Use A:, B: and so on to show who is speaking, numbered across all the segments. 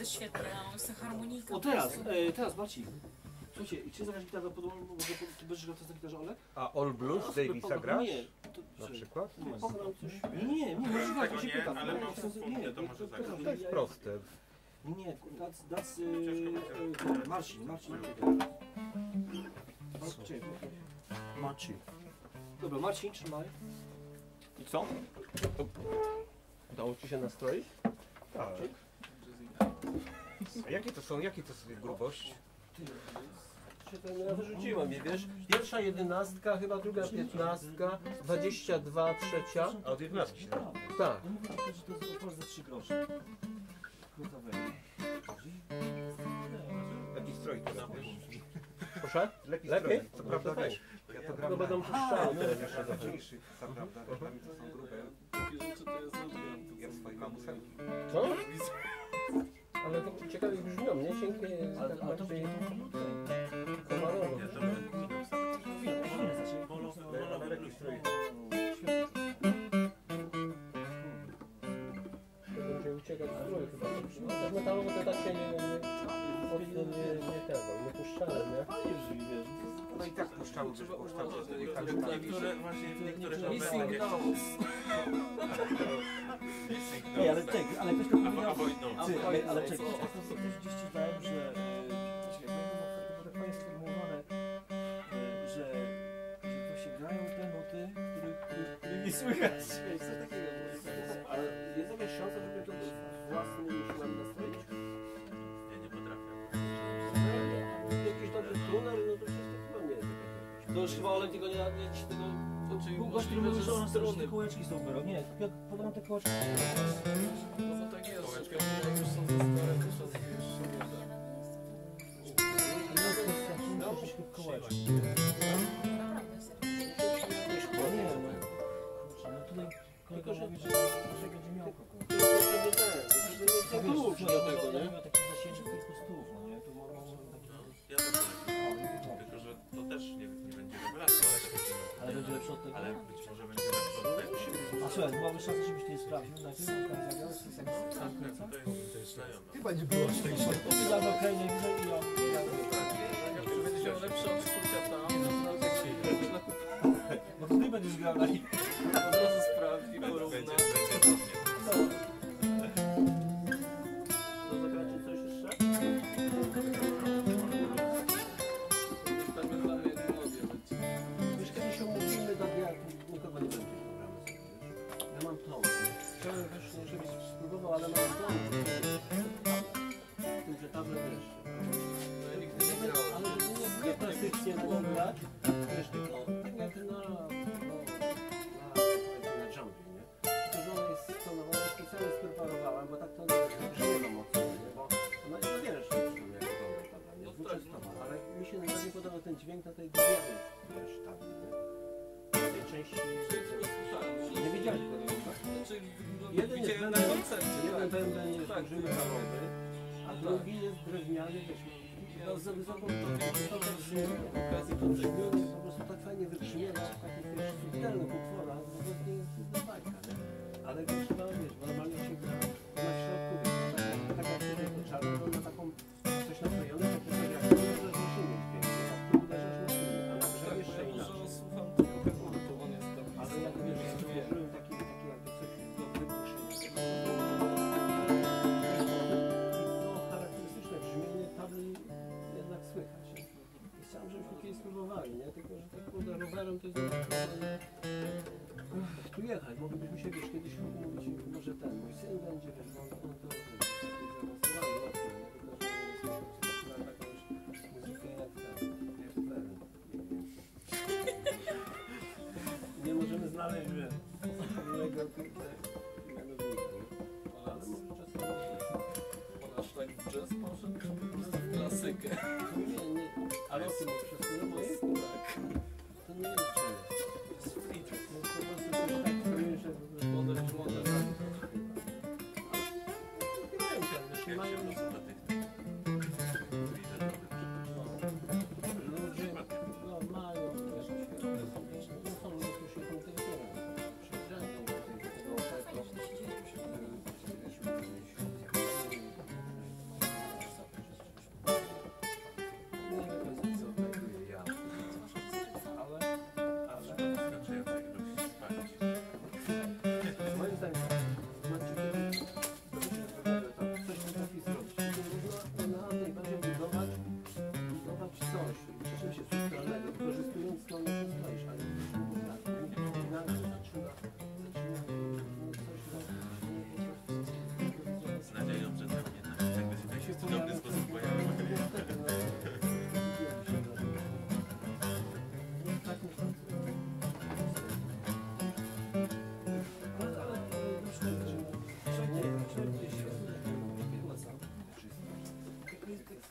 A: jest świetny, a on jest harmonika.
B: O teraz Marcin. Słuchajcie, czy zagrać gitarę pod ty będziesz grał teraz na gitarze Olek?
C: A All Blues Davisa grasz?
B: Nie.
C: Na przykład?
B: Nie, możesz grać, to się pytam.
D: Ale mam wspólnie, to może zagrać.
C: To jest proste.
B: Nie, Marcin.
E: Marcin.
B: Dobra, Marcin, trzymaj.
E: I co?
C: Udało ci się nastroić? Tak. A jakie to są grubość?
F: Ja wyrzuciłem je, wiesz? Pierwsza 11, chyba druga 15, 22, trzecia.
C: A od 11 się da.
F: Tak.
B: No mówię tylko, że to jest opłat za 3 grosze. Gotowe.
C: Lepiej stroi teraz, wiesz?
F: Proszę?
C: Lepiej?
F: Lepiej?
C: Co prawda wiesz, ja to gram
F: To będą
C: na
F: puszczały teraz
C: jeszcze
F: jeszcze.
C: ważniejszych, co prawda, reklamy to są grube.
D: Takie rzeczy to jest
C: Ja swoje mam ósemki.
F: Co? Ale to ciekawie brzmią, nie? Cienkie,
B: Ale
F: tak
B: to
F: bardziej
B: będzie
F: komalowo.
D: Ja to bym
C: Lepiej stroi.
F: Będzie uciekać z strój chyba. Też metalowo to tak się nie puszczałem, nie?
C: No i tak puszczały, wiesz, puszczały.
D: niektóre właśnie,
A: Missing notes.
B: Nie, ale czekaj, ale ktoś to powiedział. Ale
A: Avoid
B: czekaj,
A: notes.
B: to gdzieś czytałem, że to fajnie sformułowane, że właśnie grają te nuty, których nie słychać. Wiesz, coś takiego. Ale jest jakaś szansa, żeby to własnym siłami nastroić?
D: Ja nie potrafię.
F: Jakiś dobry tuner, no to przecież to chyba nie jest takie.
B: To już chyba Olek tego nie tego... Gość, który mówił, że on te kołeczki są biorą. Nie, ja podam te kołeczki.
D: No bo tak jest, że jak już są za stare, to trzeba już sobie da.
B: No, troszeczkę kołeczki.
A: Naprawdę serdecznie.
B: Nie, no. Kurczę, no tutaj kolega mówi, że będzie miał kogoś.
F: To klucz do tego, nie?
B: Miał taki zasięg kilku stów, no nie? Tu może taki...
D: Ja też tak. Tylko, że to też nie będzie rewelacja.
B: Ale będzie lepszy od tego?
D: Ale być może będzie lepszy od tego.
B: A słuchaj, mamy szansę, żebyś ty je sprawdził najpierw, tam zagrałeś z
D: Tak, to jest znajome.
E: Chyba nie było szczęścia.
B: Ty za okej, nie widzę i ja...
D: Będzie miał lepsze odczucia tam.
B: Bo ty będziesz grał na nich.
D: Od razu sprawdzi, porówna. Będzie
B: To zagracie coś jeszcze?
D: tam dla mnie melodię będzie.
B: Wiesz, kiedy się umówimy do dnia, nikogo nie będzie programu sobie, wiesz? Ja mam plan. Chciałem też, żebyś spróbował, ale mam plan. W tym, że table wiesz.
D: No ja nigdy nie grałem.
B: Ale żeby nie klasycznie grać, wiesz, tylko tak jak na jumpie, nie? To, że ona jest stonowana, specjalnie spreparowałem, bo tak to nie brzmiewa mocno, nie? Bo ona jest wiesz, jak wygląda, prawda, nie? Dwuczęstowa, ale mi się najbardziej podoba ten dźwięk na tej drugiej, wiesz, tabli, nie? Na tej części... Nie wiedziałeś tego, tak?
D: Znaczy,
B: Jeden jest
D: widziałem na koncercie.
B: jeden bęben jest
D: Tak,
B: duży metalowy, a drugi jest drewniany, wiesz, no, z wysoką to brzmienie, to brzmienie po prostu tak fajnie wybrzmiewa w takich, wiesz, subtelnych utworach, bo to nie jest bajka, nie? Ale to trzeba, wiesz, bo normalnie się gra na środku, wiesz, tak jak się to czarno, to ma taką, coś naklejone, taki tak jak to możesz maszynę dźwięku, a tu uderzasz maszynę, a na przykład jeszcze inaczej.
D: Słucham tego punktu, on jest tam.
B: Ale jak wiesz, ja stworzyłem taki jakby coś do wygłuszenia. I to charakterystyczne brzmienie tabli jednak słychać. I chciałem, żebyśmy kiedyś spróbowali, nie? Tylko, że tak kurde, rowerem to jest tu jechać, moglibyśmy się, wiesz, kiedyś umówić, może ten, mój syn będzie, wiesz, on to zaawansowany mocno, nie? Tylko, że nie taką już muzykę jak ten, jak ten, nie możemy znaleźć, wiesz, innego mianownika, ale może czasem...
D: On aż tak w jazz poszedł, czy po prostu w klasykę?
B: Nie, ale o tym przesunowo jest?
D: Tak.
B: To nie jest jazz.
D: Jest free jazz.
B: To jest po prostu coś tak czuję, że...
D: Modern.
B: Mają się, wiesz, mają... Ludzie, no mają, wiesz, no są ludzie, którzy się kultywują. Przyjeżdżają do tego ofertu.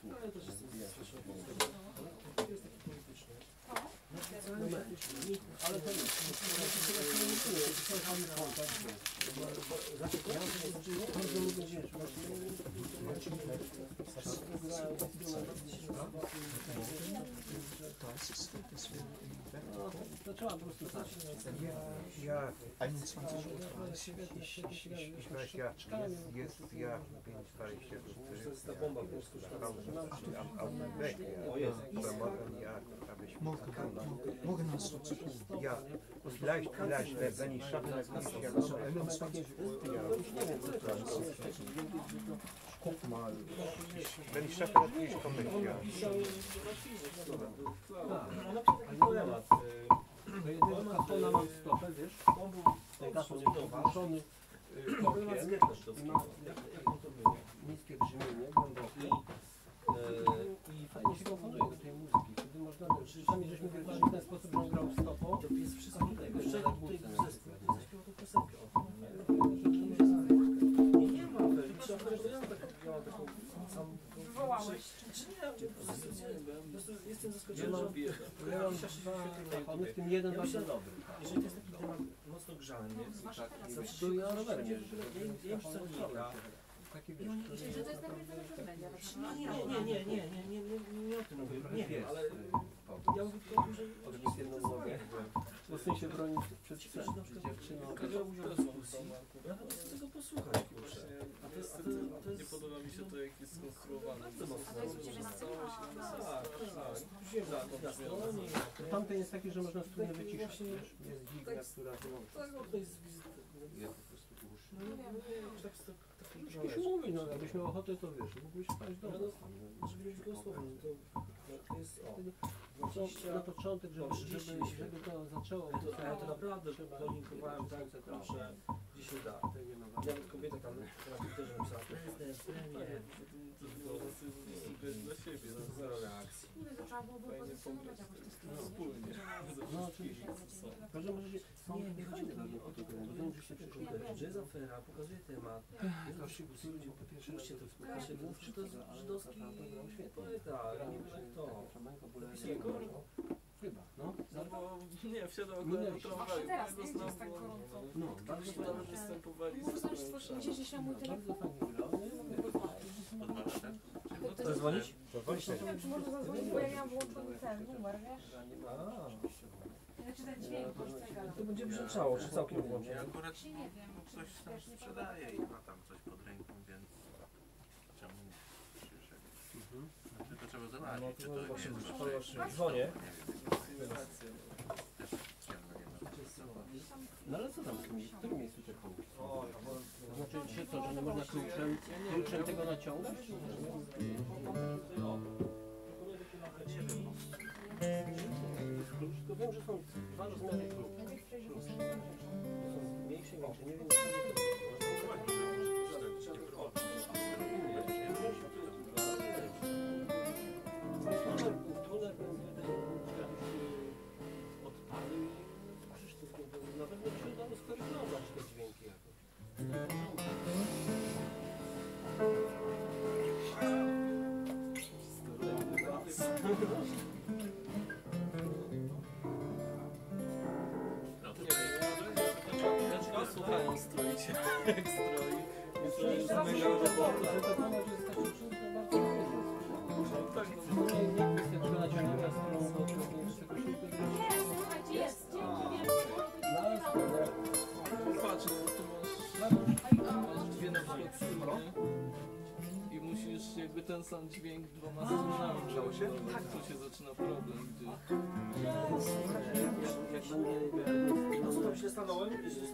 B: słuch.
D: Ale też jest strasznie jest taki polityczny.
B: Ale to nie. Bardzo lubię dzieci. To trzeba po prostu zacząć.
D: To jest ta bomba po prostu.
G: Mogę nas
C: Wenn ich schaffe, natürlich komme ich, ja.
B: Polemat. Do jednego kartona mam stopę, wiesz? Ten karton jest wypuszczony kokiem. Ma niskie brzmienie, głębokie. I fajnie się komponuje do tej muzyki. Wtedy można, czasami żeśmy wybrali w ten sposób, że on grał stopą.
D: To jest wszystko tutaj. Jeszcze tutaj zespół zaśpiewał tą piosenkę. Nie ma, ja mam taką samą...
A: Wywołałeś.
D: Czy nie, po prostu jestem zaskoczony, że on bierze.
B: Ja mam dwa, w tym jeden bardzo dobry.
D: Jeżeli to jest taki temat mocno grzany,
B: To ja rowerem
D: ja wiem, co nika.
B: Taki
H: I oni myśleli, że to jest nagrywany w media.
D: Nie o tym mówię, nie wiem, ale ja mówię tylko o tym, że
B: Podnieś jedną nogę. W sensie bronić przed dziewczyną.
D: ja chcę tego posłuchać, kurczę.
I: Nie podoba mi się to, jak jest skonstruowane.
D: Bardzo mocno.
H: A to jest u Ciebie na
I: Całość
D: Tak. Wziąłem za to miasto.
B: Tamten jest taki, że można wspólnie wyciszać. Jest dźwignia, która
D: To jest
B: jest po prostu głuszy.
D: tak
B: Już mówi, no jakbyś miał ochotę, to wiesz, mógłbyś spać do domu.
D: żeby mieć go słowem, to jest
B: Na początek, żeby to zaczęło.
D: ja to naprawdę polinkowałem tak, że gdzie się da. Nawet kobieta tam na Twitterze napisała, to jest premier.
I: To można sobie wybrać dla siebie.
D: Zero reakcji.
H: Nie wiem, to trzeba było pozycjonować jakoś te strony.
I: Wspólnie.
B: No oczywiście. Każdy może się...
D: Nie, nie chodzi o to, bo to musi się przeszukać, że jest afera, pokazuje temat. Ludzie po pierwsze to słuchacie, to jest żydowski poeta, nie wiem jak to.
B: Chyba, no.
I: No bo nie, wsiadał akurat do tramwaju.
A: Teraz nie jest tak gorąco.
B: No, bardzo
I: Kiedyś nawet
B: fajnie.
I: występowali z
H: Można już stworzyć, że mój
B: Bardzo
H: telefon.
B: fajnie grał.
H: To
D: Zadzwonić?
H: nie wiem, czy można zadzwonić, bo ja miałam włączony ten numer, wiesz? Znaczy ten dźwięk, bo
D: To będzie brzęczało, czy całkiem włączyć?
J: Ja akurat
H: Czy nie wiem.
J: coś tam sprzedaję i ma tam coś pod ręką, więc czemu nie przyszedł? Tylko trzeba zobaczyć, czy to jest...
D: Dzwonię.
B: No ale co tam, w którym miejscu te kołki? To znaczy, że to, że nie można kluczem tego naciągać? Tylko wiem, że są dwa rozmiary klucz. Mniejsze i większe, nie wiem. Tunel odpalił i Krzysztof na pewno się udało skorygować te dźwięki jakoś.
I: Ja słuchałem stroić, jak stroi. Myślę, że
B: Teraz
I: mega
B: się
I: robota.
B: że ta pomoc jest taka bardzo
I: Tak,
B: nie kwestia tego naciągania stroną, bo to jest tego się
H: Jest, słuchajcie, jest. Dzięki
I: patrz, no tu masz dwie na przykład struny i musisz jakby ten sam dźwięk dwoma strunami. Tak, tu się zaczyna problem, gdy...
B: jak będę
D: Co tam się stanąłem?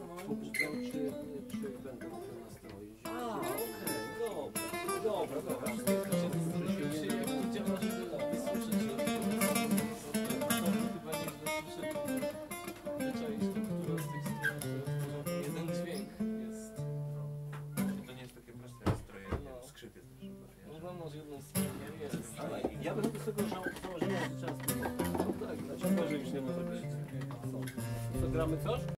B: czy będę musiał nastroić.
D: A, okej, dobra.
I: Zastanawiam się, jak to działa, żeby wysłyszeć, że chyba nieźle słyszeć, wyczaić to, która z tych stron, która jeden dźwięk jest.
J: To nie jest takie proste jak strojenie skrzypiec.
I: No tam masz jedną stronę, jest.
B: Ja bym do tego założenia, że trzeba spróbować.
I: No tak, dlaczego, że już nie może być.
B: Co, gramy coś?